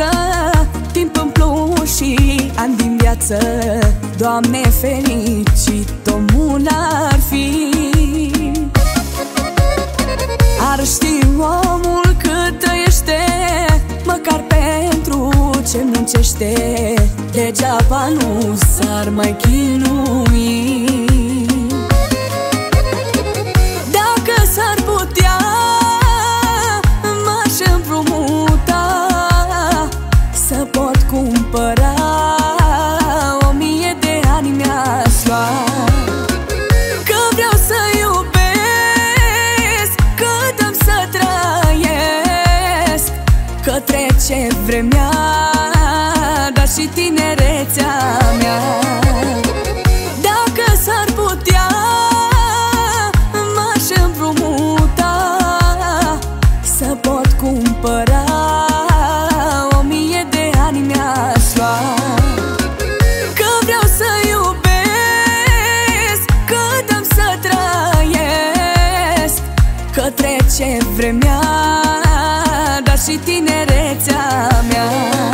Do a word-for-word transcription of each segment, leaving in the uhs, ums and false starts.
viață, timp în plus și ani din viață. Doamne, fericit omul ar fi. Ar ști omul cât trăiește, măcar pentru ce muncește, degeaba nu s-ar mai chinui. Dacă s-ar putea, m-aș împrumuta să pot cumpăra o mie de ani mi-aș lua. Că vreau să iubesc, că dăm să trăiesc, că trece vremea, dar și tinerețea mea. Dacă s-ar putea, m-aș împrumuta să pot cumpăra o mie de ani mi-aș lua. Că vreau să iubesc, că dăm să trăiesc, că trece vremea, dar și tinerețea mea.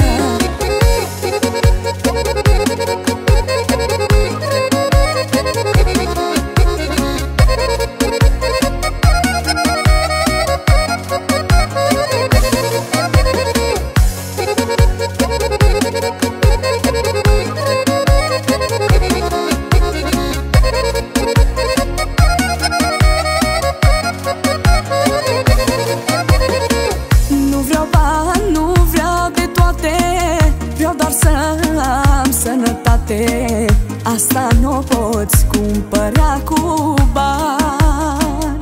Asta n-o poți cumpăra cu bani.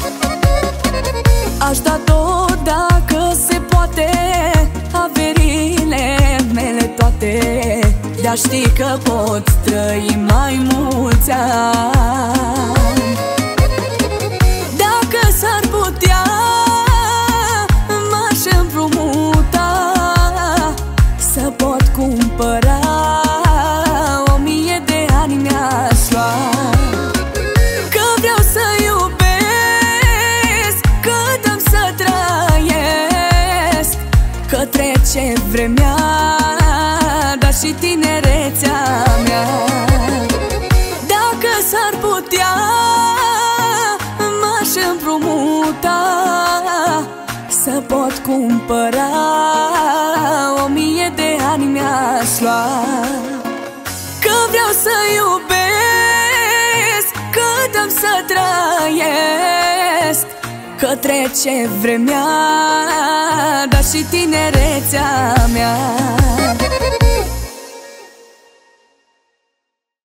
Aș da tot dacă se poate, averile mele toate, de-a ști că pot trăi mai mulți ani. Dacă s-ar putea, m-aș împrumuta să pot cumpăra mi-aș lua. Că vreau să iubesc, că dăm să trăiesc, că trece vremea, dar și tinerețea mea. Dacă s-ar putea, m-aș împrumuta să pot cumpăra o mie de ani mi-aș lua. Că vreau să iubesc, că dăm să trăiesc, că trece vremea, dar și tinerețea mea.